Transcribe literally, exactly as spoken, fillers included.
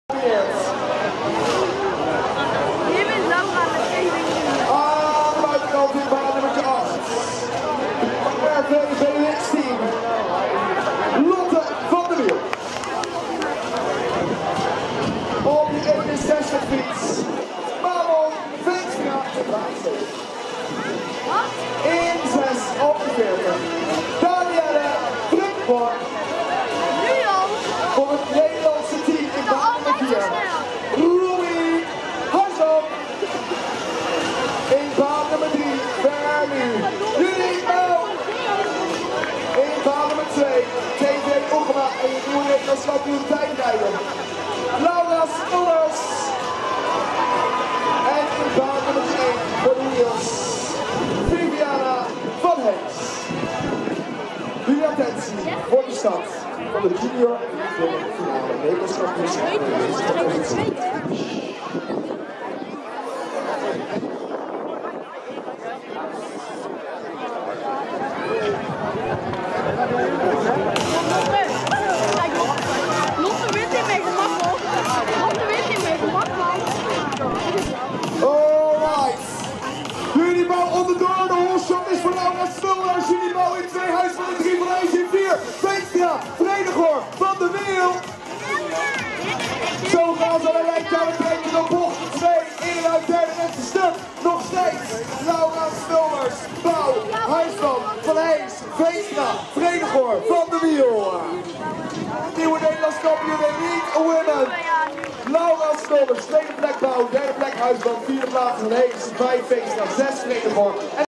Ah, de buitenkant in baan nummertje acht. R V V X-team. Lotte van der Wiel. Op die eenenzestig fiets. Manon Veenstra. In zes op de veertig. Danielle Brinkborn. Voor het Nederlandse team in baan nummer vier. Roelie Huisman. In baan nummer drie. Vernu. Jullie Mel. In baan nummer twee. T V Oegema en je nieuwe Nederlands kampioen tijdrijden. Laura Snollers. En in baan nummer één voor de Niels. Viviana van Hees. Jullie attentie voor de stad van de junior finale Nederlands kampioenschap. Lotte wint in mijn gemak, hoor. Lotte wint in mijn gemak, man. Alright. Jullie bouw onderdoor. De holshot is voor Laura Snollers. Jullie bouw in twee, Huis van de drie, van Hees in vier. Veenstra, Vredegor, Van der Wiel. Zo gaan ze aan de aan het breken op bocht twee. In en uit derde en stuk. Nog steeds Laura Snollers, Bouw, Huisman, Van Hees, Veenstra, Vredegor, Van der Wiel. Nieuwe Nederlands kampioen Elite Women. Laura Snollers, tweede plek Bouw, derde plek Huisman, vierde plaats Van Hees, vijf Veenstra, zes Vredegor.